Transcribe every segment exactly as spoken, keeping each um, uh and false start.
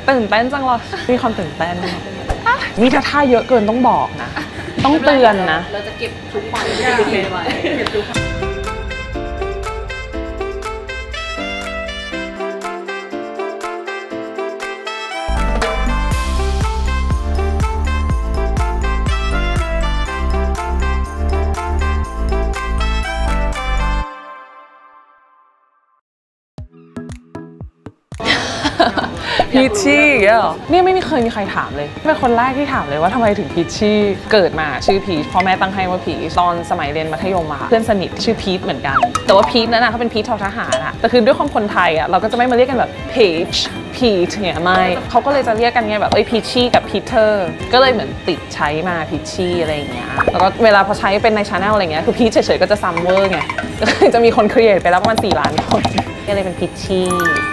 ตื่นเต้นจังเลยมีความตื่นเต้นนี่ถ้าท่าเยอะเกินต้องบอกนะต้องเตือนนะเราจะเก็บทุกวันเก็บไว้เก็บทุกวันพีชชี่เนี่ยไม่มีเคยมีใครถามเลยเป็นคนแรกที่ถามเลยว่าทำไมถึงพีชชี่เกิดมาชื่อพีชพ่อแม่ตั้งให้ว่าพีชตอนสมัยเรียนมัธยมมาเพื่อนสนิทชื่อพีชเหมือนกันแต่ว่าพีชนั้นนะเขาเป็นพีชทหารอะแต่คือด้วยความคนไทยอะเราก็จะไม่มาเรียกกันแบบพีชพีชเนี่ยไม่เขาก็เลยจะเรียกกันไงแบบเอ้ยพีชชี่กับพีเตอร์ก็เลยเหมือนติดใช้มาพีชชี่อะไรอย่างเงี้ยแล้วก็เวลาพอใช้เป็นในชาแนลอะไรเงี้ยคือพีชเฉยๆก็จะซัมเวอร์ไงก็จะมีคนครีเอทไปแล้วประมาณสี่ล้านคนก็เลยเป็นพีชชี่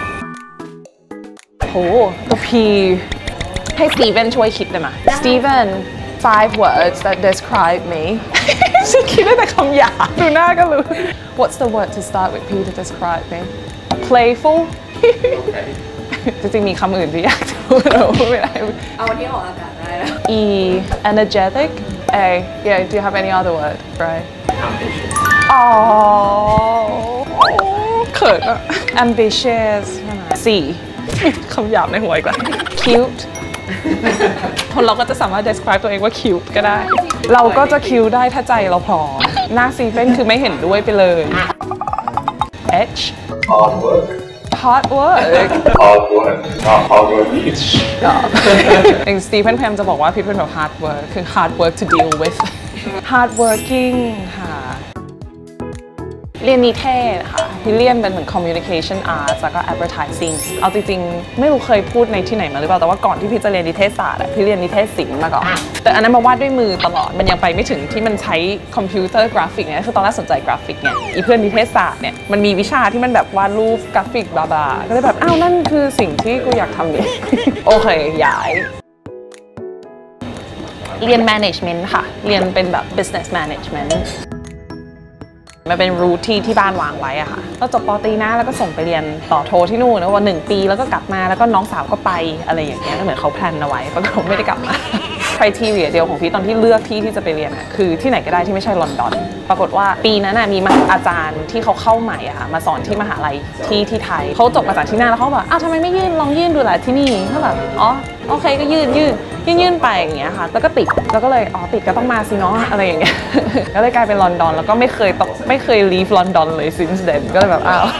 โอ้ตัว P ให้สตีเวนช่วยคิดได้ไหม Steven five words that describe me ฉันคิดได้แต่คำหยาบดูหน้าก็รู้ What's the word to start with P to describe me playful จริงๆมีคำอื่นที่อยากจะพูดเราพูดไม่ได้เอาที่ออกอากาศได้แล้ว E energetic A yeah do you have any other word right ambitious อ๋อเขินอะ ambitious ใช่ไหม Cคำหยาบในหัวอีกแล้ว cute คนเราก็จะสามารถ describe ตัวเองว่า cute ก็ได้เราก็จะ cute ได้ถ้าใจเราพร้อมหน้าซีเฟนคือไม่เห็นด้วยไปเลย H hard work hard work hard work not hard work each เองสตีเฟนพยายามจะบอกว่าพี่เป็นแบบ hard work คือ hard work to deal with hard working ค่ะเรียนนิเทศค่ะพี่เรียนเป็นเหมือน communication arts แล้วก็ advertising เอาจริงๆไม่รู้เคยพูดในที่ไหนมาหรือเปล่าแต่ว่าก่อนที่พี่จะเรียนนิเทศศาสตร์อะพี่เรียนนิเทศศิลป์มาก่อนแต่อันนั้นมาวาดด้วยมือตลอดมันยังไปไม่ถึงที่มันใช้คอมพิวเตอร์กราฟิกเนี่ยคือตอนแรกสนใจกราฟิกไงอีเพื่อนนิเทศศาสตร์เนี่ยมันมีวิชาที่มันแบบวาดรูปกราฟิกบลาๆก็เลยแบบอ้าวนั่นคือสิ่งที่กูอยากทำเนี่ยโอเคย้ายเรียน management ค่ะเรียนเป็นแบบ business managementมันเป็นรูทที่ที่บ้านวางไว้อะค่ะก็จบป.ตรีนะแล้วก็ส่งไปเรียนต่อโทที่นู่นนะวันหนึ่งปีแล้วก็กลับมาแล้วก็น้องสาวก็ไปอะไรอย่างเงี้ยก็เหมือนเขาแพลนเอาไว้ปรากฏไม่ได้กลับมา criteria เดียวของพี่ตอนที่เลือกที่ที่จะไปเรียนอะคือที่ไหนก็ได้ที่ไม่ใช่ลอนดอนปรากฏว่าปีนั้นมีอาจารย์ที่เขาเข้าใหม่อะค่ะมาสอนที่มหาลัยที่ที่ไทยเขาจบมาจากที่นั่นแล้วเขาบอกอ้าวทำไมไม่ยื่นลองยื่นดูล่ะที่นี่เขาแบบอ๋อโอเคก็ยื่นยื่นยื่นยื่นไปอย่างเงี้ยค่ะแล้วก็ติดแล้วก็เลยอ๋อติดก็ต้องมาสิเนาะอะไรอย่างเงี้ยก็เลยกลายเป็นลอนดอนแล้วก็ไม่เคยต้องไม่เคย leave ลอนดอนเลย since then ก็เลยแบบอ้าว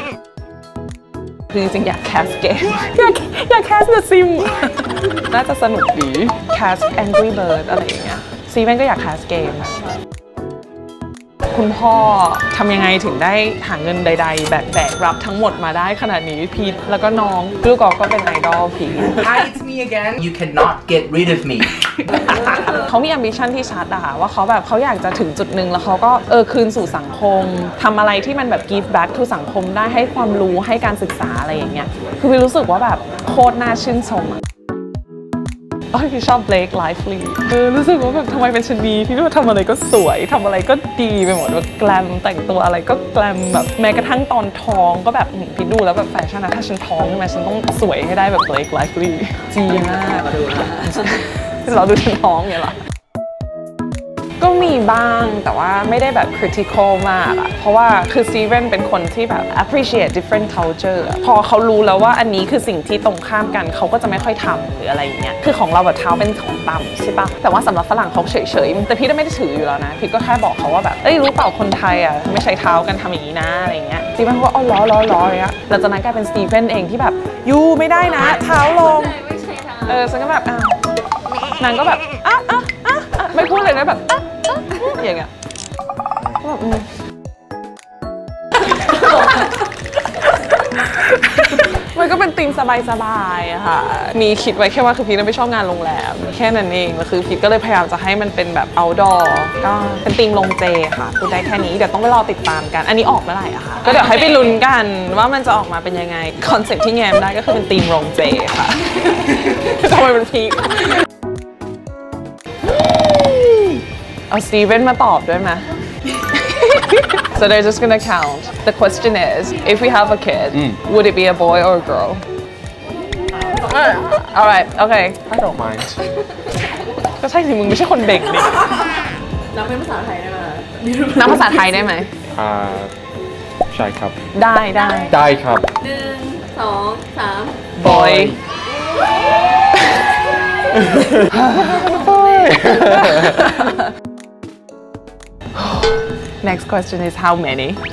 คือจริงๆอยากแคสเกมอยากอยากแคส The Sims น่าจะสนุกดีแคส Angry Bird อะไรอย่างเงี้ยซีแม่งก็อยากแคสเกมคุณพ่อทำยังไงถึงได้หาเงินใดๆแบกแบกรับทั้งหมดมาได้ขนาดนี้พีทแล้วก็น้องลูกกอล์ฟก็เป็นไอดอลพีท Hi it's me again you cannot get rid of me เขามี ambition ที่ชัดอะค่ะว่าเขาแบบเขาอยากจะถึงจุดหนึ่งแล้วเขาก็เออคืนสู่สังคมทำอะไรที่มันแบบ give back to สังคมได้ให้ความรู้ให้การศึกษาอะไรอย่างเงี้ยคือพี่รู้สึกว่าแบบโคตรน่าชื่นชมอะอ๋อพี่ชอบ Blake Lively เออรู้สึกว่าแบบทำไมเป็นชนีที่ว่าทำอะไรก็สวยทำอะไรก็ดีไปหมดว่าแกลมแต่งตัวอะไรก็แกลมแบบแม้กระทั่งตอนท้องก็แบบพี่ดูแล้วแบบแฟชั่นนะถ้าฉันท้องใช่ไหมฉันต้องสวยให้ได้แบบ Blake Lively จีมากเราดูเราดูฉันท้องไงล่ะก็มีบ้างแต่ว่าไม่ได้แบบ critical มากอะเพราะว่าคือซีเว่นเป็นคนที่แบบ appreciate different culture พอเขารู้แล้วว่าอันนี้คือสิ่งที่ตรงข้ามกันเขาก็จะไม่ค่อยทำหรืออะไรอย่างเงี้ยคือของเราแบบเท้าเป็นของต่ำใช่ปะแต่ว่าสำหรับฝรั่งเขาเฉยๆแต่พี่ก็ไม่ได้ถืออยู่แล้วนะพี่ก็แค่บอกเขาว่าแบบเอ้ยรู้เปล่าคนไทยอะไม่ใช้เท้ากันทำอย่างนี้นะอะไรอย่างเงี้ยซีเว่นก็อ๋อล้อล้อล้ออย่างเงี้ยหลังจากนั้นกลายเป็นสตีเฟนเองที่แบบยูไม่ได้นะเท้าลงเออฉันก็แบบอ้าวนางก็แบบอ่ะอ่ะอ่ะไม่พูดเลยนะแบบอ่ะอย่างเงี้ยแบบมันก็เป็นธีมสบายๆอะค่ะมีคิดไว้แค่ว่าคือพีทไม่ชอบงานโรงแรมแค่นั้นเองแล้วคือพีทก็เลยพยายามจะให้มันเป็นแบบ outdoor ก็เป็นธีมโรงเจค่ะพูดได้แค่นี้เดี๋ยวต้องไปรอติดตามกันอันนี้ออกเมื่อไหร่อะค่ะก็เดี๋ยวให้ไปลุ้นกันว่ามันจะออกมาเป็นยังไงคอนเซ็ปต์ที่แง้มได้ก็คือเป็นธีมโรงเจค่ะทำไมเป็นพีทเอาสตีเวนมาตอบด้วยไหม So they're just gonna count. The question is, if we have a kid, mm. would it be a boy or a girl? alright okay I don't mind ก็ใช่สิมึงไม่ใช่คนเด็กนี่นับเป็นภาษาไทยได้ไหมนับภาษาไทยได้ไหมอ่าใช่ครับได้ได้ได้ครับหนึ่งสองสาม boy next question is how many ห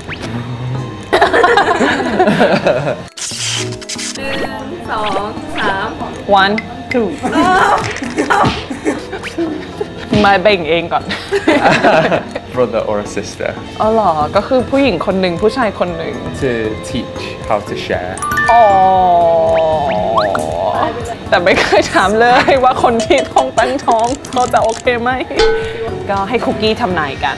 นึ่งสองสาม one two มาแบ่งเองก่อน brother or sister อ๋อเหรอ ก็คือผู้หญิงคนหนึ่งผู้ชายคนหนึ่ง to teach how to share อ๋อ แต่ไม่เคยถามเลยว่าคนที่ท้องตั้งท้องเขาจะโอเคไหม ก็ให้คุกกี้ทำนายกัน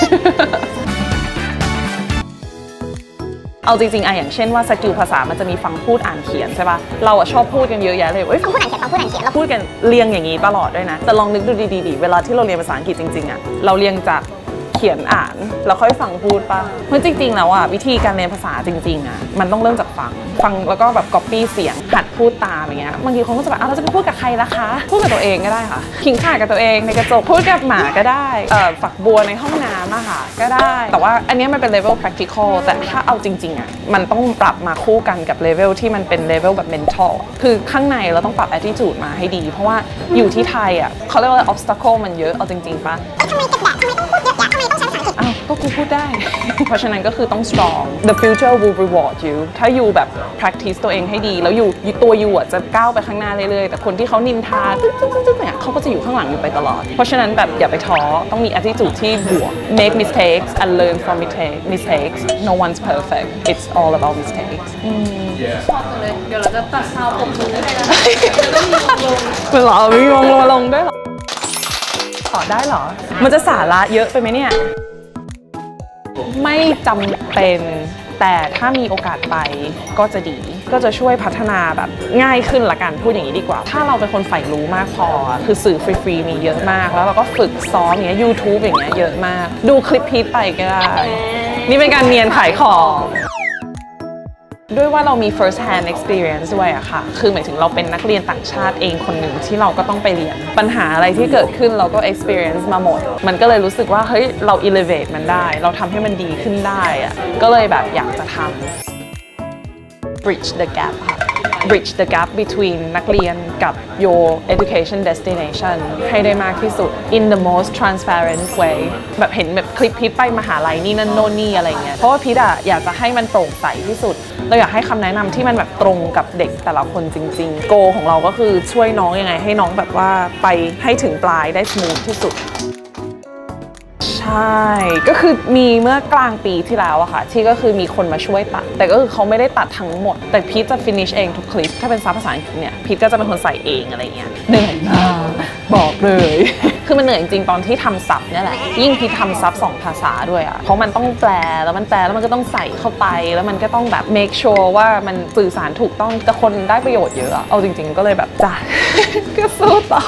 เอาจริงๆอะอย่างเช่นว่าสกิลภาษามันจะมีฟังพูดอ่านเขียนใช่ปะเราอะชอบพูดกันเยอะแยะเลยเอ้ยฟังพูดอ่านเขียนฟังพูดอ่านเขียนเราพูดกันเรียงอย่างนี้ตลอดด้วยนะแต่ลองนึกดูดีๆเวลาที่เราเรียนภาษาอังกฤษจริงๆอะเราเรียงจากเขียนอ่านแล้วค่อยฟังพูดปะเพราะจริงๆแล้วอะวิธีการเรียนภาษาจริงๆอะมันต้องเริ่มจากฟังฟังแล้วก็แบบ copy เสียงหัดพูดตามอย่างเงี้ยบางทีคนก็จะแบบอ้าวเราจะไปพูดกับใครล่ะคะพูดกับตัวเองก็ได้ค่ะขิงข่ากับตัวเองในกระจกพูดกับหมาก็ได้เอ่อฝักบัวในห้องน้ำอะค่ะก็ได้แต่ว่าอันนี้มันเป็น level practical แต่ถ้าเอาจริงๆอะมันต้องปรับมาคู่กันกับ level ที่มันเป็น level แบบ mental คือข้างในเราต้องปรับ attitude มาให้ดีเพราะว่าอยู่ที่ไทยอะเขาเรียกว่า obstacle มันเยอะเอาจริงๆปะทำไมกับแบบทำไมต้องพูดเยอะๆทำไมต้องใช้ภาษาอังกฤษอ้าวก็กูพูดได้ เพราะฉะนั้นก็คือต้อง strong the future will reward you ถ้าอยู่แบบ practice ตัวเองให้ดีแล้วอยู่ตัวอยู่อ่ะจะก้าวไปข้างหน้าเรื่อยๆแต่คนที่เขานินทาตึ๊ดๆๆเนี่ยเขาก็จะอยู่ข้างหลังอยู่ไปตลอดเพราะฉะนั้นแบบอย่าไปท้อต้องมี attitude ที่บวก make mistakes and learn from mistakes no one's perfect it's all about mistakes ชอบจังเลยเดี๋ยวเราจะตัดซาวผมมือให้แล้วแล้วก็มีลงลงมันเหรอมีวงลงลงด้วยเหรอขอได้เหรอมันจะสาระเยอะไปไหมเนี่ยไม่จำเป็นแต่ถ้ามีโอกาสไปก็จะดีก็จะช่วยพัฒนาแบบง่ายขึ้นละกันพูดอย่างนี้ดีกว่าถ้าเราเป็นคนใฝ่รู้มากพอคือสื่อฟรีๆมีเยอะมากแล้วเราก็ฝึกซ้อมอย่างเงี้ย YouTube อย่างเงี้ยเยอะมากดูคลิปพีทไปก็ได้นี่เป็นการเนียนขายของด้วยว่าเรามี first hand experience ด้วยอะค่ะคือหมายถึงเราเป็นนักเรียนต่างชาติเองคนหนึ่งที่เราก็ต้องไปเรียนปัญหาอะไรที่เกิดขึ้นเราก็ experience มาหมดมันก็เลยรู้สึกว่าเฮ้ยเรา elevate มันได้เราทำให้มันดีขึ้นได้อะก็เลยแบบอยากจะทำ bridge the gap ค่ะ bridge the gap between นักเรียนกับ your education destination ให้ได้มากที่สุด in the most transparent way แบบเห็นแบบคลิปพิทไปมหาลัยนี่นั่นโน่นนี่อะไรเงี้ยเพราะว่าพิทอะอยากจะให้มันโปร่งใสที่สุดเราอยากให้คำแนะนำที่มันแบบตรงกับเด็กแต่ละคนจริงๆโกของเราก็คือช่วยน้องยังไงให้น้องแบบว่าไปให้ถึงปลายได้สมูทที่สุดใช่ก็คือมีเมื่อกลางปีที่แล้วอะค่ะที่ก็คือมีคนมาช่วยตัดแต่ก็คือเขาไม่ได้ตัดทั้งหมดแต่พีทจะ finish เองทุกคลิปถ้าเป็นซับภาษาอังกฤษเนี่ยพีทก็จะเป็นคนใส่เองอะไรเงี้ยเหนื่อยมากบอกเลย คือมันเหนื่อยจริงๆตอนที่ทำซับเนี่ยแหละยิ่งพีททำซับสองภาษาด้วยอะเพราะมันต้องแปลแล้วมันแปลแล้วมันก็ต้องใส่เข้าไปแล้วมันก็ต้องแบบ make sure ว่ามันสื่อสารถูกต้องแต่คนได้ประโยชน์เยอะเอาจริงๆก็เลยแบบจ้ะ ก็สู้ต่อ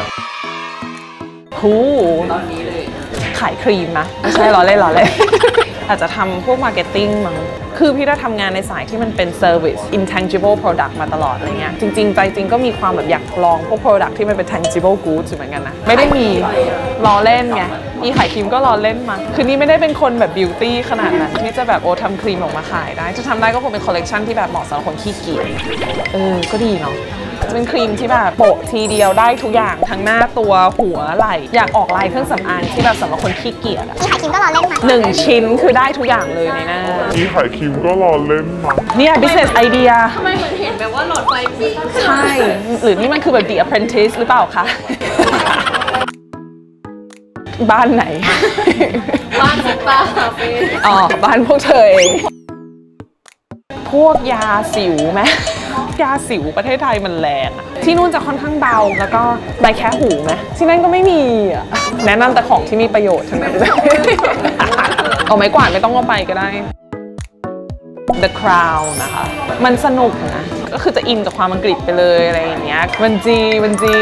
หูตอนนี้เลยขายครีมนะไม่ใช่ล้อเล่นล้อเล่น อาจจะทำพวกมาร์เก็ตติ้งมั้งคือพี่ได้ทำงานในสายที่มันเป็น service intangible product มาตลอดอะไรเงี้ยจริงๆใจจริงก็มีความแบบอยากลองพวก product ที่มันเป็น tangible goods เหมือนกันนะไม่ได้มีล้อเล่นไงมีขายครีมก็ล้อเล่นมาคือนี่ไม่ได้เป็นคนแบบ beauty ขนาดนั้นที่จะแบบโอ้ทำครีมออกมาขายได้จะทำได้ก็คงเป็นคอลเลกชันที่แบบเหมาะสำหรับคนขี้เกียจเออก็ดีเนาะเป็นครีมที่แบบโปะทีเดียวได้ทุกอย่างทั้งหน้าตัวหัวไหล่อยากออกลายเครื่องสำอางที่แบบสำหรับคนขี้เกียจอะนี่ขายครีมก็รอเล่นมาหนึ่งชิ้นคือได้ทุกอย่างเลยในหน้านี่ขายครีมก็รอเล่นมาเนี่ย business idea ทำไมเหมือนเห็นแบบว่าหลอดไฟปิ้งใช่หรือนี่มันคือแบบ The Apprentice หรือเปล่าคะบ้านไหนบ้านมุกตาคาเฟ่อ๋อบ้านพวกเธอเองพวกยาสิวไหมยาสิวประเทศไทยมันแรงอะที่นู่นจะค่อนข้างเบาแล้วก็ใบแค่หูไหมที่นั่นก็ไม่มีอะแนะนำแต่ของที่มีประโยชน์ทั้งนั้นเลยเอาไม้กวาดไม่ต้องเอาไปก็ได้ The Crown นะคะมันสนุกนะก็คือจะอินกับความอังกฤษไปเลยอะไรอย่างเงี้ยมันจีมันจี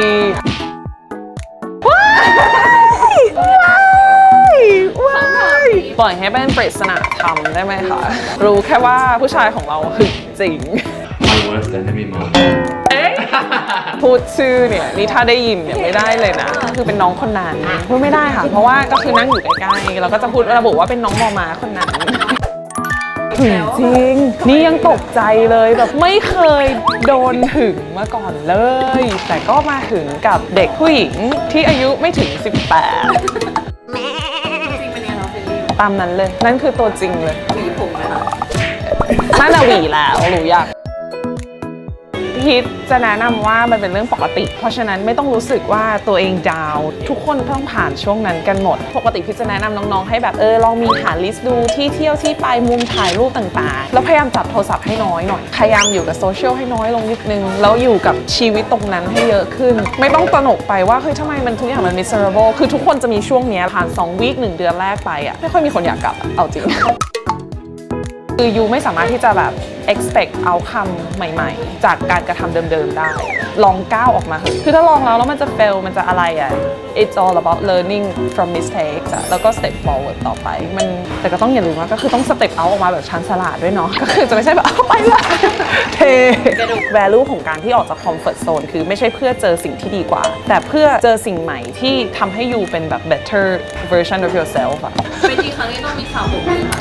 ว้ายว้ายว้ายปล่อยให้เป็นปริศนาธรรมได้ไหมคะรู้แค่ว่าผู้ชายของเราคือจริง worst enemy moment. พูดชื่อเนี่ยนี่ถ้าได้ยินเนี่ยไม่ได้เลยนะคือเป็นน้องคนนั้นพูดไม่ได้ค่ะเพราะว่าก็คือนั่งอยู่ใกล้ๆเราก็จะพูดระบุว่าเป็นน้องมอมาคนนั้นถึงจริงนี่ยังตกใจเลยแบบไม่เคยโดนถึงมาก่อนเลยแต่ก็มาถึงกับเด็กผู้หญิงที่อายุไม่ถึงสิบแปดจริงเป็นยังไงเราเฟรนลี่ตามนั้นเลยนั่นคือตัวจริงเลยหวีผมไหมคะน่าจะหวีแล้วรู้อยากพีทจะแนะนำว่ามันเป็นเรื่องปกติเพราะฉะนั้นไม่ต้องรู้สึกว่าตัวเองดาวทุกคนต้องผ่านช่วงนั้นกันหมดปกติพีทจะแนะนำน้องๆให้แบบเออลองมีหาลิสต์ดูที่เที่ยวที่ไปมุมถ่ายรูปต่างๆแล้วพยายามจับโทรศัพท์ให้น้อยหน่อยพยายามอยู่กับโซเชียลให้น้อยลงนิดนึงแล้วอยู่กับชีวิตตรงนั้นให้เยอะขึ้นไม่ต้องตระหนกไปว่าเฮ้ยทำไมมันทุกอย่างมัน miserable คือทุกคนจะมีช่วงนี้ผ่านสองวีคหนึ่งเดือนแรกไปอ่ะไม่ค่อยมีคนอยากกลับเอาจริงคือยูไม่สามารถที่จะแบบ expect outcome ใหม่ๆจากการกระทำเดิมๆได้ลองก้าวออกมาคือถ้าลองแล้วแล้วมันจะ fail มันจะอะไรอ่ะ it's all about learning from mistakes อะแล้วก็ step forward ต่อไปมันแต่ก็ต้องอย่าลืมว่าก็คือต้อง step out ออกมาแบบชันฉลาดด้วยเนาะก็คือจะไม่ใช่แบบเอาไปละเท value ของการที่ออกจาก comfort zone คือไม่ใช่เพื่อเจอสิ่งที่ดีกว่าแต่เพื่อเจอสิ่งใหม่ที่ทำให้ยูเป็นแบบ better version of yourself อะเป็นกี่ครั้งที่ต้องมีสาวผมเลยค่ะ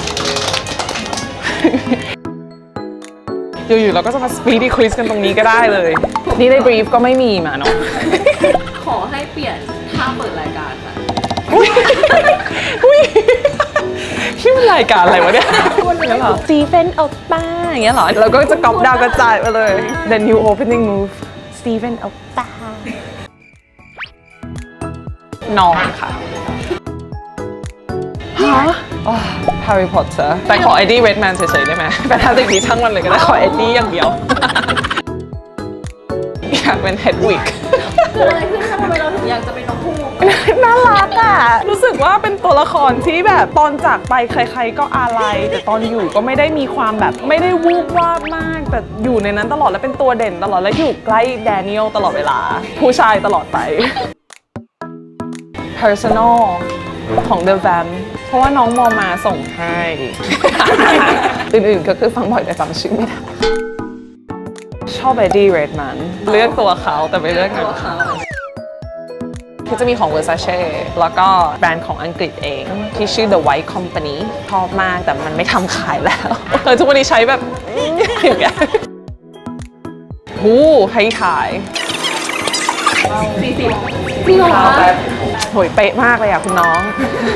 อยู่ๆเราก็จะมา speedy quiz กันตรงนี้ก็ได้เลยนี่ใน brief ก็ไม่มีมาเนาะขอให้เปลี่ยนท่าเปิดรายการค่ะอุ้ยอุ้ยที่มันรายการอะไรวะเนี่ยซีเฟนออกป้าอย่างเงี้ยเหรอเราก็จะก๊อปดาวกระจายไปเลย the new opening move ซีเฟนออกป้านอนค่ะฮะแฮร์รี่พอตเตอร์แต่ขอเอ็ดดี้เรดแมนเฉยๆได้ไหมแต่ถ้าติดดีช่างมันเลยก็ได้ขอเอ็ดดี้อย่างเดียวอยากเป็นเฮดวิกคืออะไรขึ้นคะทำไมเราถึงอยากจะเป็นน้องผู้น่ารักอ่ะรู้สึกว่าเป็นตัวละครที่แบบตอนจากไปใครๆก็อาลัยแต่ตอนอยู่ก็ไม่ได้มีความแบบไม่ได้วูบวาบมากแต่อยู่ในนั้นตลอดและเป็นตัวเด่นตลอดและอยู่ใกล้แดเนียลตลอดเวลาผู้ชายตลอดไป personal ของ The Vamp เพราะว่าน้องมอมาส่งให้ อื่นๆก็คือฟังบ่อยแต่จำชื่อไม่ได้ชอบ Eddie Redmayne เลือกตัวเขาแต่ไม่เลือกหนังเขาคือจะมีของ Versace แล้วก็แบรนด์ของอังกฤษเองที่ชื่อ The White Company ชอบมากแต่มันไม่ทำขายแล้วเออทุกวันนี้ใช้แบบอย่างเงี้ยหูให้ถ่ายสี่สิบจริงเหรอคะโหยเป๊ะมากเลยอ่ะคุณน้อง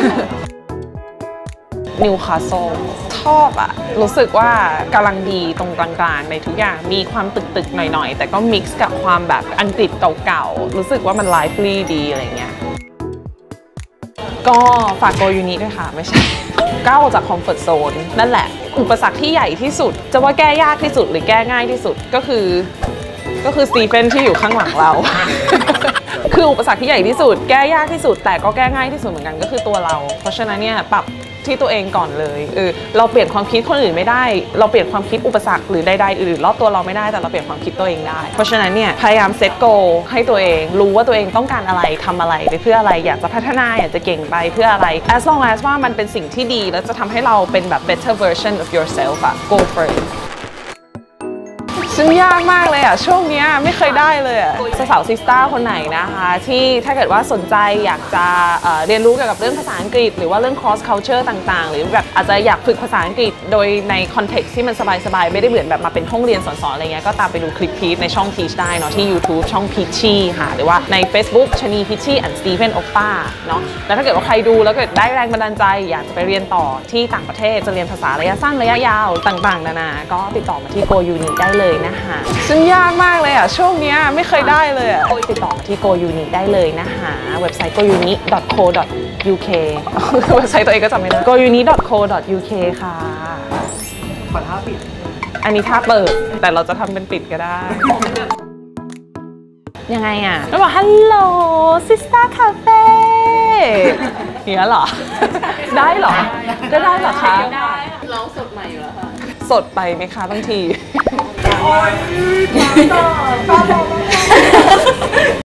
นิวคาสเซิลชอบอะรู้สึกว่ากำลังดีตรงกลางๆในทุกอย่างมีความตึกๆหน่อยๆแต่ก็มิกซ์กับความแบบอังกฤษเก่าๆรู้สึกว่ามันไลฟ์ลีดีอะไรเงี้ยก็ฝากโกยูนิด้วยค่ะไม่ใช่ก้าวออกจากคอมฟอร์ทโซนนั่นแหละอุปสรรคที่ใหญ่ที่สุดจะว่าแก้ยากที่สุดหรือแก้ง่ายที่สุดก็คือก็คือสตีเฟนที่อยู่ข้างหลังเรา คืออุปสรรคที่ใหญ่ที่สุดแก้ยากที่สุดแต่ก็แก้ง่ายที่สุดเหมือนกันก็คือตัวเราเพราะฉะนั้นเนี่ยปรับที่ตัวเองก่อนเลยเออเราเปลี่ยนความคิดคนอื่นไม่ได้เราเปลี่ยนความคิดอุปสรรคหรือใดๆอื่นๆรอบตัวเราไม่ได้แต่เราเปลี่ยนความคิดตัวเองได้เพราะฉะนั้นเนี่ยพยายามเซตโกให้ตัวเองรู้ว่าตัวเองต้องการอะไรทำอะไรไปเพื่ออะไรอยากจะพัฒนาอยากจะเก่งไปเพื่ออะไร as long as ว่ามันเป็นสิ่งที่ดีแล้วจะทำให้เราเป็นแบบ better version of yourself อะ go for itซึ่งยากมากเลยอ่ะช่วงนี้ไม่เคยได้เลยอ่ะสาวซิสต้าคนไหนนะคะที่ถ้าเกิดว่าสนใจอยากจะเอ่อเรียนรู้เกี่ยวกับเรื่องภาษาอังกฤษหรือว่าเรื่อง cross culture ต่างๆหรือแบบอาจจะอยากฝึกภาษาอังกฤษโดยในคอนเท็กซ์ที่มันสบายๆไม่ได้เหมือนแบบมาเป็นห้องเรียนสอนๆอะไรเงี้ยก็ตามไปดูคลิปพีชในช่องพีชได้เนาะที่ YouTube ช่องพีชี่ค่ะหรือว่าใน Facebook ชนีพีชี่ and Stephen Oppa เนาะแล้วถ้าเกิดว่าใครดูแล้วเกิดได้แรงบันดาลใจอยากจะไปเรียนต่อที่ต่างประเทศจะเรียนภาษาระยะสั้นระยะยาวต่างๆนานาก็ติดต่อมาที่ Go Uni ได้เลยนะคะซึ่งยากมากเลยอ่ะช่วงนี้ไม่เคยได้เลยอ่ะติดต่อมาที่ Go Uni ได้เลยนะคะเว็บไซต์ โกยูนิ ดอท โค ดอท ยู เค เว็บไซต์ตัวเองก็จำไม่ได้ โกยูนิ ดอท โค ดอท ยู เค ค่ะขอท่าปิดอันนี้ท่าเปิดแต่เราจะทำเป็นปิดก็ได้ยังไงอ่ะแล้วบอกฮัลโหลซิสเตอร์คาเฟ่อย่างนี้เหรอได้เหรอก็ได้เหรอคะได้ร้องสดใหม่อยู่แล้วค่ะสดไปไหมคะบางที